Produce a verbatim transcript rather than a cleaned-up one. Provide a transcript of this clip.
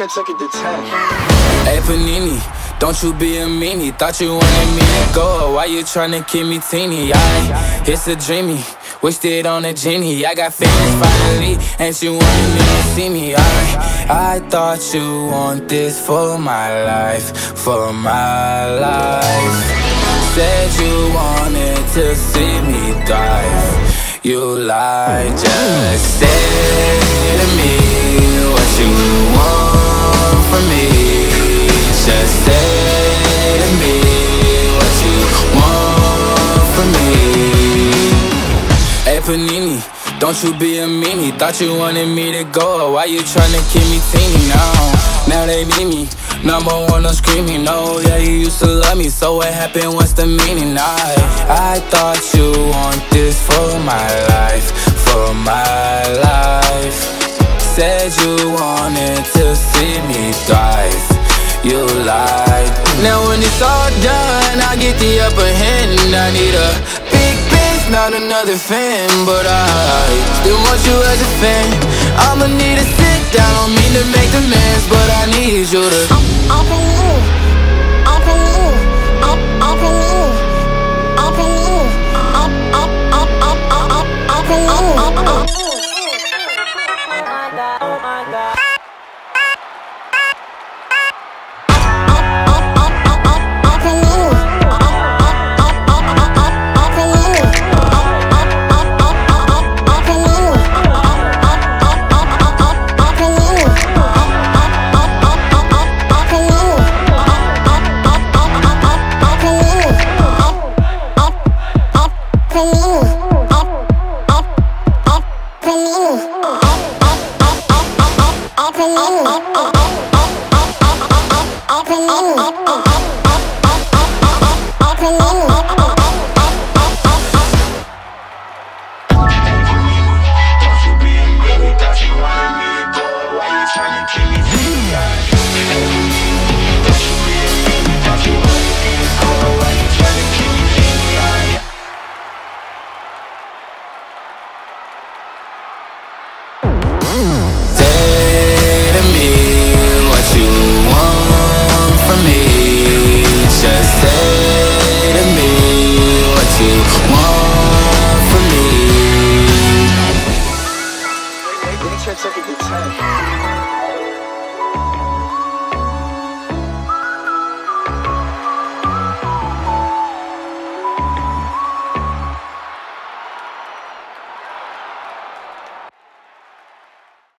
shit took it to ten. Hey Panini, don't you be a meanie. Thought you wanted me to go, why you tryna keep me teeny? I, it's a dreamy, wished it on a genie. I got famous finally, and she wanted me to see me. I, I thought you want this for my life, for my life. Said you wanted to see me thrive. You lied, just say to me what you want from me. Just say to me what you want from me. Hey Panini, don't you be a meanie. Thought you wanted me to go, why you tryna keep me teeny now? Now they need me, number one, I'm screaming. Oh yeah, you used to love me, so what happened, what's the meaning? I, I thought you want this for my life, for my life. Said you wanted to see me thrive. You lied. Now when it's all done, I get the upper hand. I need a big bitch, not another fan. But I still want you as a fan. I'ma need to sit down, don't mean to make demands, but I need you to I'm, I'm